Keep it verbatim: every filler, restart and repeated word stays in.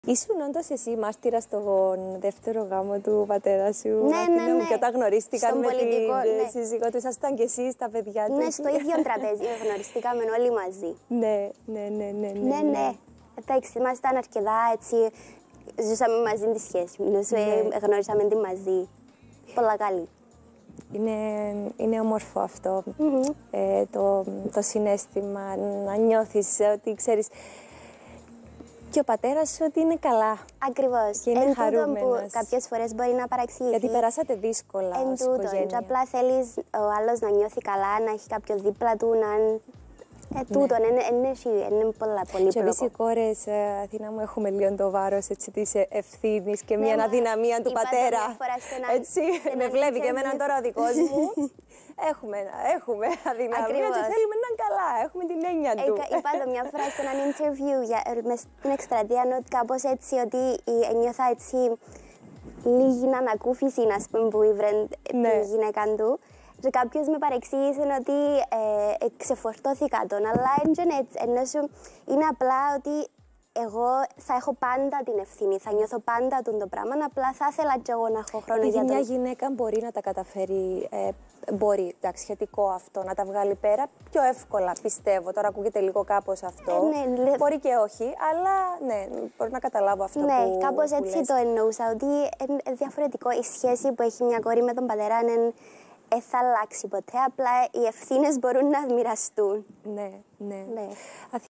Ήσουν όντως εσύ μάρτυρα στον δεύτερο γάμο του πατέρα σου? Ναι, ναι, ναι. Και όταν γνωρίστηκαν στον με πολιτικό, την ναι. σύζυγό του, ήσασταν και εσείς τα παιδιά του? Ναι, στο ίδιο τραπέζι γνωριστήκαμε όλοι μαζί. Ναι, ναι, ναι, ναι. Ναι, ναι. ναι. Εντάξει, ήμασταν αρκετά έτσι. Ζούσαμε μαζί τη σχέση μας. Ναι. Γνωρίσαμε τη μαζί. Πολλά καλή. Είναι, είναι όμορφο αυτό. Mm-hmm. ε, το, το συναίσθημα να νιώθεις ότι ξέρεις και ο πατέρας σου ότι είναι καλά. Ακριβώς. Και είναι εν χαρούμενος. Που κάποιες φορές μπορεί να παραξηγηθεί. Γιατί περάσατε δύσκολα εν ως οικογένεια. Και απλά θέλεις ο άλλος να νιώθει καλά, να έχει κάποιο δίπλα του, να... Ε, τούτο, ναι. είναι, είναι, είναι πολλά, πολύ και εμείς οι κόρες, ε, Αθήνα μου, έχουμε λίγο το βάρος της ευθύνης και ναι, μια αδυναμία του πατέρα. Ένα, έτσι, με βλέπει και εμένα τώρα ο δικός μου. έχουμε, έχουμε αδυναμία Ακριβώς. Και θέλουμε να είναι καλά, έχουμε την έννοια του. Ε, είπα το μια φορά σε έναν interview για, μες στην εκστρατεία, ότι κάπως έτσι, ότι νιώθα έτσι λίγη ανακούφιση, να πούμε, που ήβρε ναι. τη γυναίκα του. Και κάποιος με παρεξήγησε ότι ε, ξεφορτώθηκα τον, αλλά έτσι, είναι απλά ότι εγώ θα έχω πάντα την ευθύνη, θα νιώθω πάντα τον το πράγμα, απλά θα ήθελα και εγώ να έχω χρόνο Επειδή για τον... μια γυναίκα μπορεί να τα καταφέρει, ε, μπορεί, εντάξει, σχετικό αυτό, να τα βγάλει πέρα πιο εύκολα, πιστεύω. Τώρα ακούγεται λίγο κάπως αυτό, ε, ναι, μπορεί και όχι, αλλά ναι, μπορεί να καταλάβω αυτό ναι, που Ναι, κάπως που έτσι λες. το εννοούσα, ότι είναι διαφορετικό. Η σχέση που έχει μια κόρη με τον πατέρα είναι... δεν θα αλλάξει ποτέ, απλά οι ευθύνες μπορούν να μοιραστούν. Ναι, ναι. ναι.